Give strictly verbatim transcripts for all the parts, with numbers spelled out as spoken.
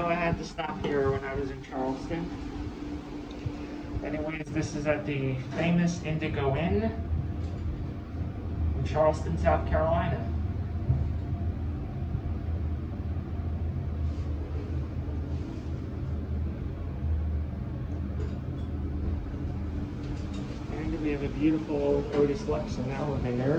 I had to stop here when I was in Charleston. Anyways, this is at the famous Indigo Inn in Charleston, South Carolina. And we have a beautiful Otis Lexan elevator.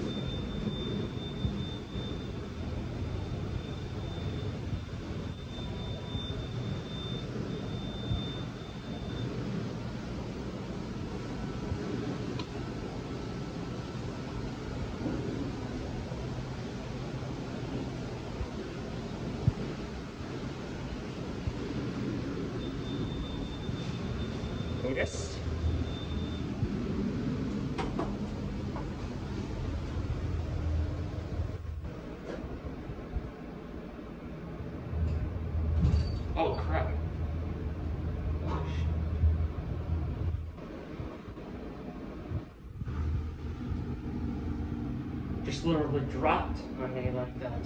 Otis. Oh crap. Oh, shit. Just literally dropped on me like that.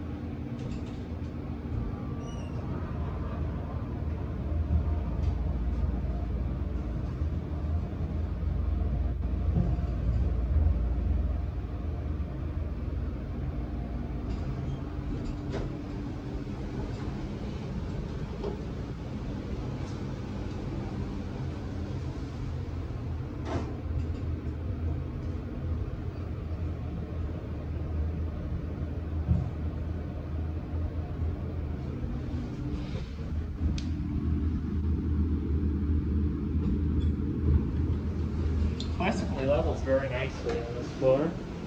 Classically levels very nicely on this floor.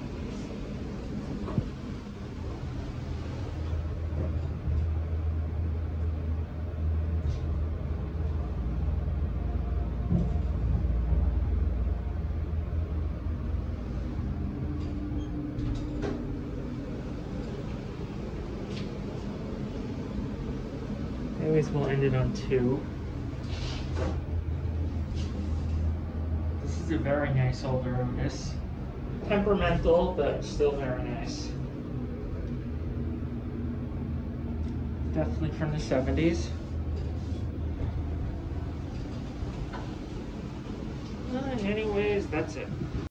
Anyways, we'll end it on two. This is a very nice older Otis. Temperamental, but still very nice. Definitely from the seventies. Uh, anyways, that's it.